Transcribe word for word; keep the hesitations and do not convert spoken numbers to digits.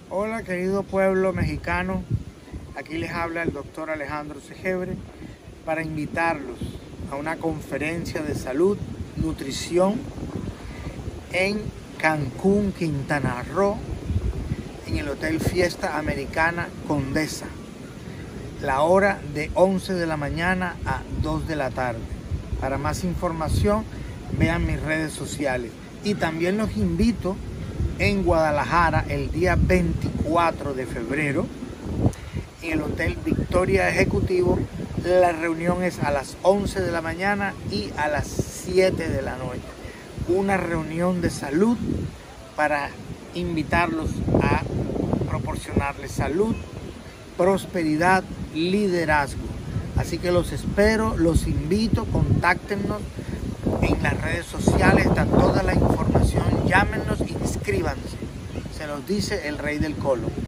Hola querido pueblo mexicano, aquí les habla el doctor Alejandro Segebre para invitarlos a una conferencia de salud, nutrición en Cancún, Quintana Roo, en el Hotel Fiesta Americana Condesa, la hora de once de la mañana a dos de la tarde. Para más información vean mis redes sociales y también los invito en Guadalajara el día veinticuatro de febrero en el Hotel Victoria Ejecutivo. La reunión es a las once de la mañana y a las siete de la noche. Una reunión de salud para invitarlos a proporcionarles salud, prosperidad, liderazgo. Así que los espero, los invito, contáctenos en las redes sociales, está toda la información, llámenos, inscríbanse. Se los dice el Rey del Colo.